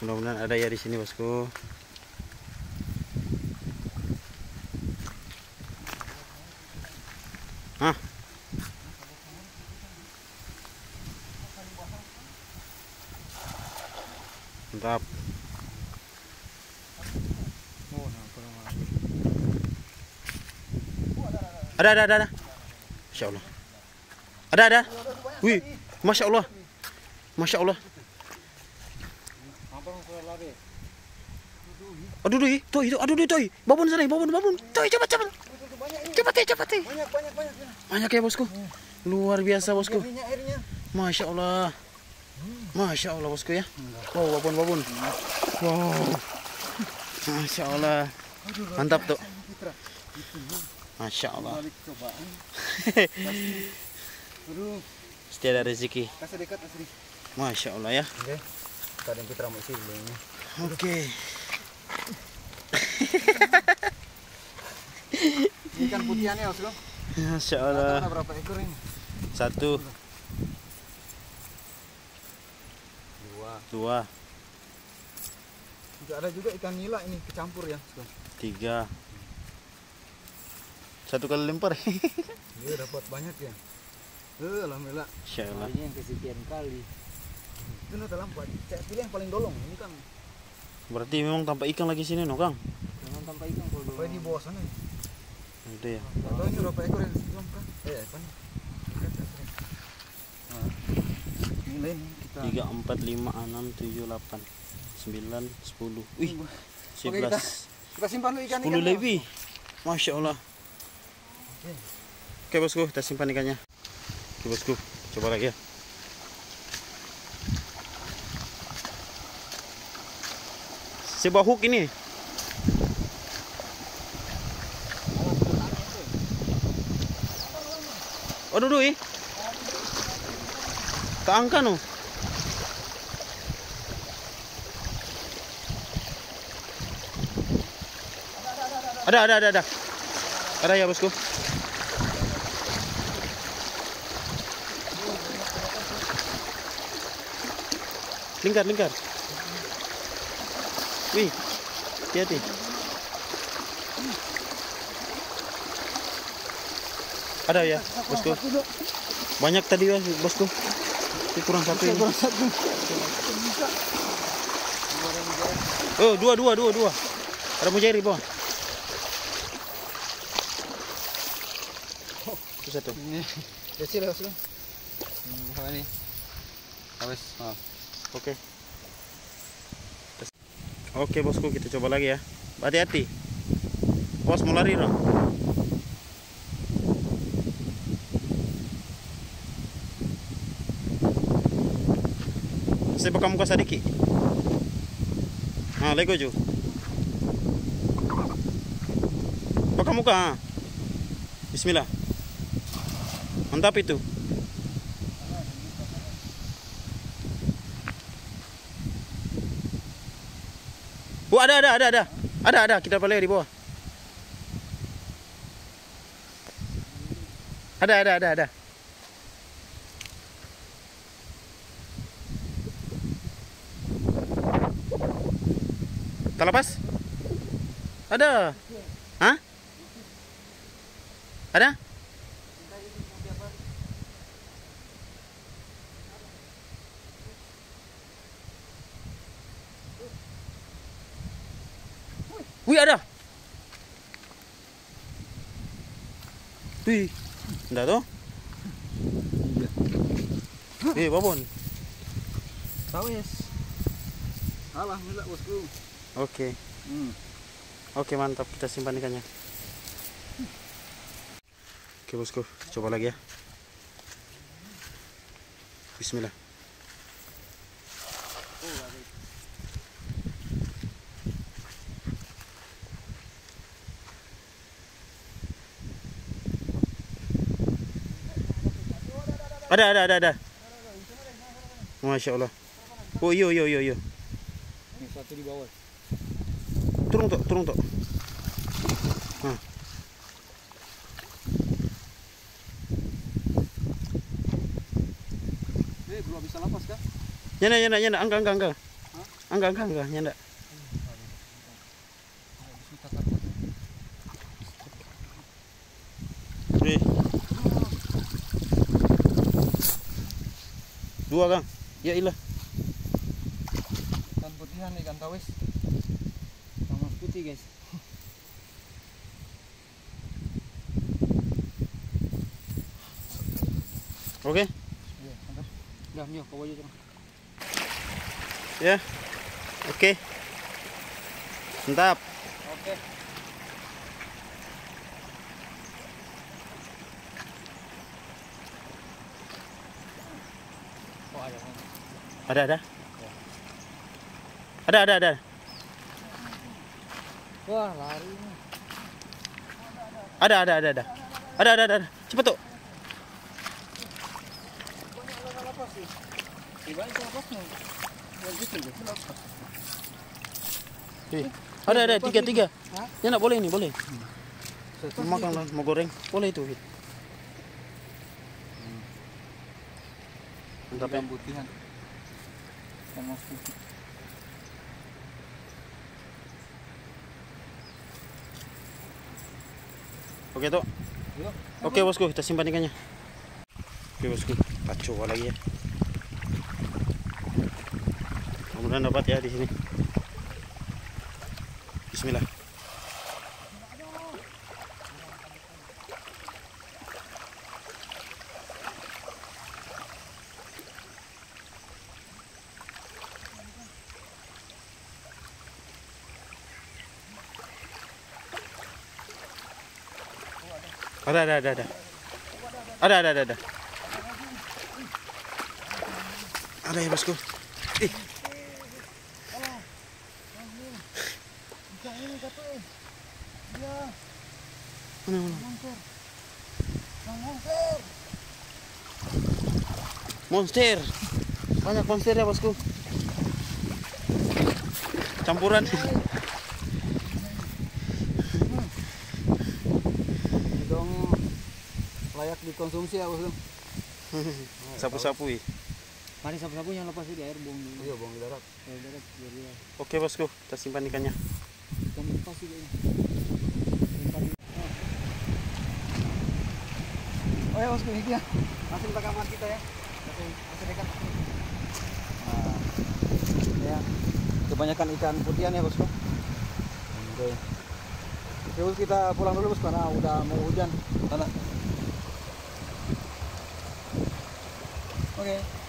Mudah-mudahan ada ya di sini, bosku. Hah? Mantap. Ada. Masya Allah. Ada. Wih, Masya Allah. Masya Allah. Aduh, itu. Aduh, babon sana, babon. Toy, cepat. Cepat. Banyak ya, bosku. Luar biasa, bosku. Masya Allah. Masya Allah, bosku ya. Wow, babon. Wow. Masya Allah. Mantap tuh. Masya Allah. Setia ada rezeki. Masya Allah ya. Oke. Ikan putihannya, bosku. Masya Allah. Ada berapa ekor ini? 1, 2, Ada juga ikan nila ini kecampur ya, bosku. 3. 1 kali lempar. Iya, dapat banyak ya. Alhamdulillah. Masya Allah. Ini yang kesekian kali. Itu dalam buat. Saya pilih yang paling dolong ini kan. Berarti memang tanpa ikan lagi sini, no, Kang? Jangan tanpa ikan kalau dolong. Di bawah sana. Itu ya. Atau ini berapa ekor yang belum kan? Apa nih? Nilai nih kita. 3, 4, 5, 6, 7, 8, 9, 10. Wih, 11. Kita simpan dulu ikan. 10 lebih. Masya Allah. Oke, bosku, kita simpan ikannya. Oke, bosku, coba lagi ya. Sebuah hook ini. Aduh, tak angka no. Ada. Ada ya, bosku. Lingkar. Wih, hati-hati. Ada ya, bosku. Banyak tadi ya, bosku. Ini kurang satu ini. Oh, dua. Ada mujair di bawah. Itu satu. Ini kecil ya, bosku. Apa ini? Habis. Oke. Oke, bosku, kita coba lagi ya. Hati-hati. Bos mau lari dong. Saya buka muka sedikit. Nah, lego ju. Buka muka. Bismillah. Mantap itu. Ada. Kita balik di bawah. Ada. Tak lepas? Ada. Hah? Ada? Wih, ada. Wih, enggak tuh? Babon. Sawes. Alhamdulillah, bosku. Oke. Oke, mantap. Kita simpan ikannya. Oke, bosku. Coba lagi ya. Bismillah. Ada. Masya Allah. Oh, iya. Ini satu di bawah. Turun tok. Belum bisa lepas kah? Nyana, angka. Enggak, nyanda. Wih. 2 Kang. Ya ilah. Ikan putihan, ikan tawes. Sama putih guys. Oke. Iya, mantap. Udah, nyo, kau aja Kang. Ya. Oke. Mantap. Oke. Oh, ada. Ada. Ada. Wah, lari ini. Ada. Ada. Cepet tuh. Ada 3. Ya nak boleh ini, boleh. Makan lah, mau goreng. Boleh itu. Mantap ya. Ikan putihan. Sama putih. Oke tuh. Yuk. Oke bosku, kita simpan ikannya. Oke bosku, kacau lagi ya. Mudah-mudahan dapat ya di sini. Bismillah. Ada. Ada ya bosku. Ih. Mana? Monster. Banyak monster ya bosku. Campuran. Dong layak dikonsumsi ya bosku. Sapu-sapu ya. Mari sapu-sapunya lepas di air, buang dulu. Iya, buang di darat. Di darat biar dia. Oke bosku, kita simpan ikannya. Ikan lepas juga ini. Oh ya bosku, ini dia hasil tangkapan kita ya. Hasil ikan. Nah, ya. Kebanyakan ikan putihan ya bosku. Oke. Oke bosku, kita pulang dulu bosku karena udah mau hujan. Oke.